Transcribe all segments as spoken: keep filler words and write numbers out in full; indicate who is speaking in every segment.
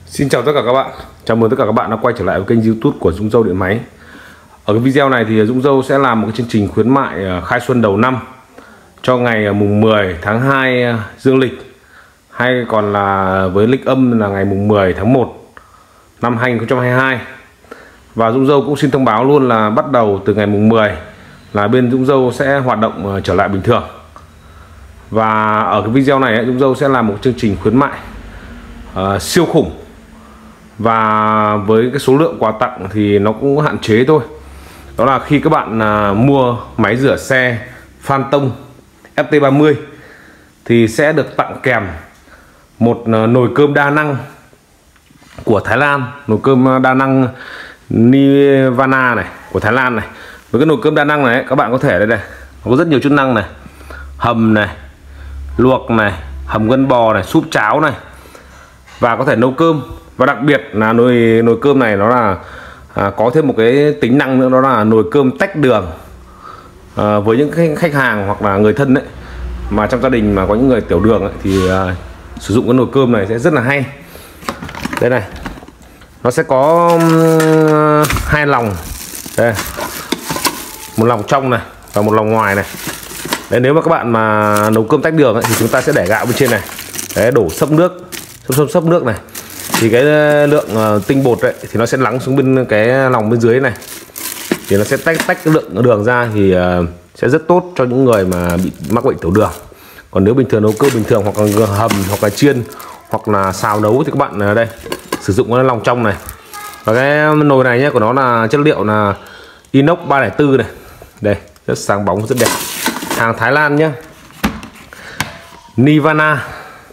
Speaker 1: Xin chào tất cả các bạn, chào mừng tất cả các bạn đã quay trở lại với kênh YouTube của Dung Dâu Điện Máy. Ở cái video này thì Dung Dâu sẽ làm một cái chương trình khuyến mại khai xuân đầu năm cho ngày mùng mười tháng hai dương lịch, hay còn là với lịch âm là ngày mùng mười tháng một năm hai nghìn không trăm hai mươi hai. Và Dung Dâu cũng xin thông báo luôn là bắt đầu từ ngày mùng mười là bên Dung Dâu sẽ hoạt động trở lại bình thường. Và ở cái video này Dung Dâu sẽ làm một chương trình khuyến mại uh, siêu khủng. Và với cái số lượng quà tặng thì nó cũng hạn chế thôi. Đó là khi các bạn uh, mua máy rửa xe Phantom F T ba mươi thì sẽ được tặng kèm một uh, nồi cơm đa năng của Thái Lan, nồi cơm đa năng Nirvana này của Thái Lan này. Với cái nồi cơm đa năng này các bạn có thể đây này, có rất nhiều chức năng này: hầm này, luộc này, hầm gân bò này, súp cháo này, và có thể nấu cơm. Và đặc biệt là nồi nồi cơm này nó là à, có thêm một cái tính năng nữa, đó là nồi cơm tách đường. À, với những khách hàng hoặc là người thân đấy mà trong gia đình mà có những người tiểu đường ấy, thì à, sử dụng cái nồi cơm này sẽ rất là hay. Đây này, nó sẽ có um, hai lòng đây, một lòng trong này và một lòng ngoài này. Đấy, nếu mà các bạn mà nấu cơm tách đường ấy, thì chúng ta sẽ để gạo bên trên này. Đấy, đổ sấp nước, sấp sấp sấp nước này, thì cái lượng uh, tinh bột đấy thì nó sẽ lắng xuống bên cái lòng bên dưới này, thì nó sẽ tách tách cái lượng đường ra, thì uh, sẽ rất tốt cho những người mà bị mắc bệnh tiểu đường. Còn nếu bình thường nấu cơm bình thường hoặc là hầm hoặc là chiên hoặc là xào nấu thì các bạn uh, đây sử dụng cái lòng trong này. Và cái nồi này nhé, của nó là chất liệu là inox ba không bốn này, đây rất sáng bóng, rất đẹp, hàng Thái Lan nhé, Nirvana.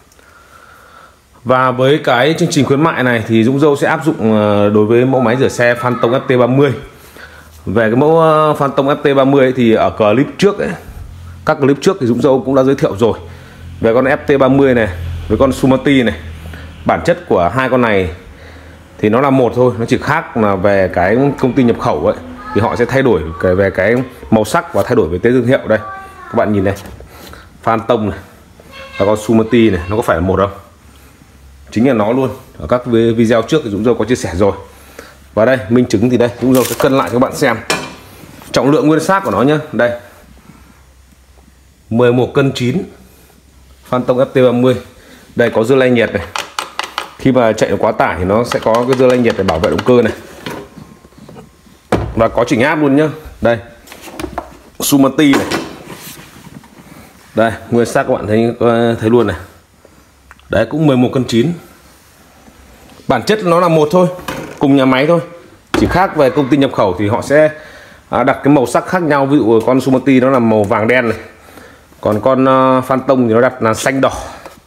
Speaker 1: Và với cái chương trình khuyến mại này thì Dung Dâu sẽ áp dụng đối với mẫu máy rửa xe Phantom F T ba mươi. Về cái mẫu Phantom F T ba mươi ấy, thì ở clip trước ấy, các clip trước thì Dung Dâu cũng đã giới thiệu rồi về con F T ba mươi này với con Sumati này. Bản chất của hai con này thì nó là một thôi, nó chỉ khác là về cái công ty nhập khẩu ấy, thì họ sẽ thay đổi cái về cái màu sắc và thay đổi về tên thương hiệu. Đây các bạn nhìn đây, Phantom này và con Sumati này, nó có phải là một không? Chính là nó luôn. Ở các video trước thì Dũng Dâu có chia sẻ rồi. Và đây minh chứng thì đây Dũng Dâu sẽ cân lại cho các bạn xem trọng lượng nguyên xác của nó nhé. Đây mười một cân chín Phantom F T ba mươi. Đây có dưa lây nhiệt này, khi mà chạy quá tải thì nó sẽ có cái dưa lây nhiệt để bảo vệ động cơ này, và có chỉnh áp luôn nhá. Đây Sumati này, đây nguyên xác các bạn thấy thấy luôn này. Đấy cũng mười một cân chín. Bản chất nó là một thôi, cùng nhà máy thôi, chỉ khác về công ty nhập khẩu thì họ sẽ đặt cái màu sắc khác nhau. Ví dụ con Sumati nó là màu vàng đen này, còn con Phantom thì nó đặt là xanh đỏ.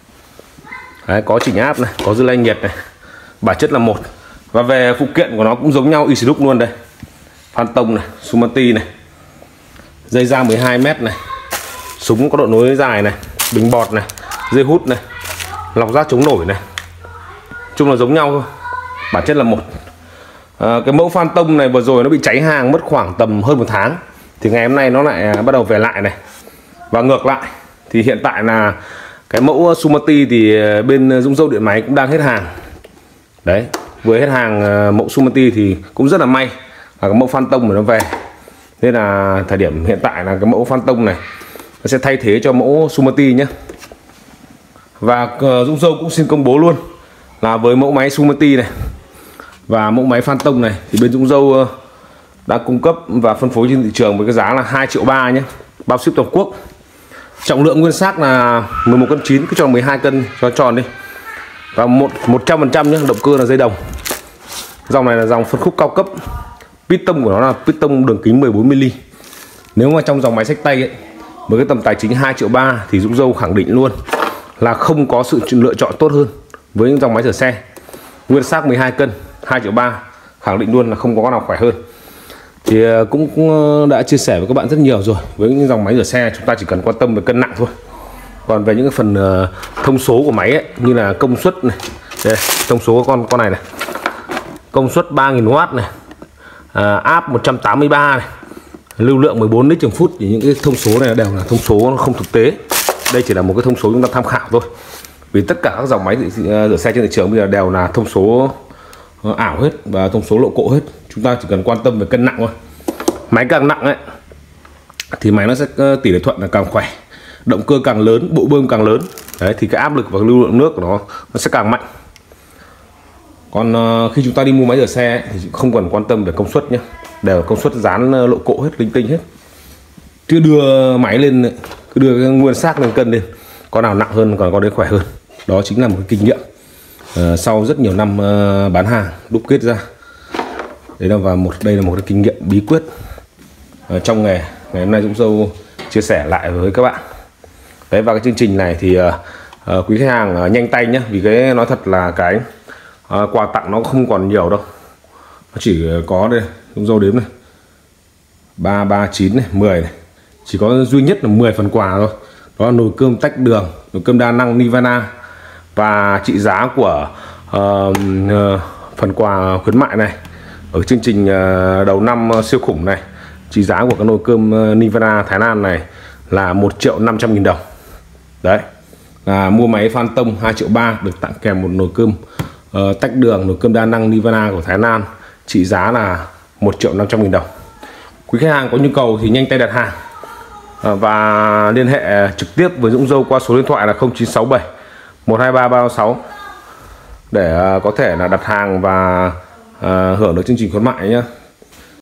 Speaker 1: Đấy, có chỉnh áp này, có dưa lây nhiệt này, bản chất là một. Và về phụ kiện của nó cũng giống nhau y xì đúc luôn. Đây Phantom này, Sumati này, dây da mười hai mét này, súng có độ nối dài này, bình bọt này, dây hút này, lọc rác chống nổi này, chung là giống nhau thôi, bản chất là một. À, cái mẫu Phantom này vừa rồi nó bị cháy hàng mất khoảng tầm hơn một tháng, thì ngày hôm nay nó lại bắt đầu về lại này. Và ngược lại thì hiện tại là cái mẫu Sumati thì bên Dung Dâu Điện Máy cũng đang hết hàng. Đấy, với hết hàng mẫu Sumati thì cũng rất là may là cái mẫu Phantom mà nó về, nên là thời điểm hiện tại là cái mẫu Phantom này nó sẽ thay thế cho mẫu Sumati nhé. Và uh, Dung Dâu cũng xin công bố luôn là với mẫu máy Sumati này và mẫu máy Phantom này thì bên Dung Dâu uh, đã cung cấp và phân phối trên thị trường với cái giá là hai triệu ba nhé, bao ship toàn quốc. Trọng lượng nguyên xác là mười một cân chín, cứ cho mười hai cân cho tròn đi. Và một một trăm phần trăm nhé, động cơ là dây đồng. Dòng này là dòng phân khúc cao cấp, piston của nó là piston đường kính mười bốn mi li. Nếu mà trong dòng máy xách tay ấy, với cái tầm tài chính hai triệu ba thì Dung Dâu khẳng định luôn là không có sự lựa chọn tốt hơn với những dòng máy rửa xe. Nguyên xác mười hai cân, hai triệu ba, khẳng định luôn là không có con nào khỏe hơn. Thì cũng, cũng đã chia sẻ với các bạn rất nhiều rồi. Với những dòng máy rửa xe chúng ta chỉ cần quan tâm về cân nặng thôi. Còn về những cái phần uh, thông số của máy ấy, như là công suất này, đây, thông số của con con này này, công suất ba nghìn oát này, à, áp một trăm tám mươi ba này, lưu lượng mười bốn lít trên phút, thì những cái thông số này đều là thông số không thực tế. Đây chỉ là một cái thông số chúng ta tham khảo thôi. Vì tất cả các dòng máy rửa xe trên thị trường bây giờ đều là thông số ảo hết và thông số lộ cộ hết. Chúng ta chỉ cần quan tâm về cân nặng thôi. Máy càng nặng ấy thì máy nó sẽ tỷ lệ thuận là càng khỏe, động cơ càng lớn, bộ bơm càng lớn. Đấy thì cái áp lực và lưu lượng nước của nó nó sẽ càng mạnh. Còn uh, khi chúng ta đi mua máy rửa xe ấy, thì không cần quan tâm về công suất nhé, đều công suất dán lộ cộ hết, linh tinh hết. Cứ đưa máy lên, cứ đưa cái nguyên xác lên cân lên, con nào nặng hơn còn con đấy khỏe hơn. Đó chính là một cái kinh nghiệm uh, sau rất nhiều năm uh, bán hàng đúc kết ra. Đấy là và một đây là một cái kinh nghiệm bí quyết uh, trong nghề. Ngày hôm nay Dũng Dâu chia sẻ lại với các bạn. Đấy, và cái chương trình này thì uh, uh, quý khách hàng uh, nhanh tay nhé, vì cái nói thật là cái uh, quà tặng nó không còn nhiều đâu, nó chỉ có đây Dũng Dâu đếm này, ba, ba, chín này, mười này, chỉ có duy nhất là mười phần quà thôi. Đó là nồi cơm tách đường, nồi cơm đa năng Nirvana, và trị giá của uh, uh, phần quà khuyến mại này ở chương trình uh, đầu năm uh, siêu khủng này, trị giá của cái nồi cơm uh, Nirvana Thái Lan này là một triệu năm trăm nghìn đồng. Đấy là mua máy Phantom hai triệu ba được tặng kèm một nồi cơm uh, tách đường, nồi cơm đa năng Nirvana của Thái Lan, trị giá là một triệu năm trăm nghìn đồng. Quý khách hàng có nhu cầu thì nhanh tay đặt hàng uh, và liên hệ trực tiếp với Dũng Dâu qua số điện thoại là không chín sáu bảy một hai ba ba sáu để uh, có thể là đặt hàng và uh, hưởng được chương trình khuyến mại nhé.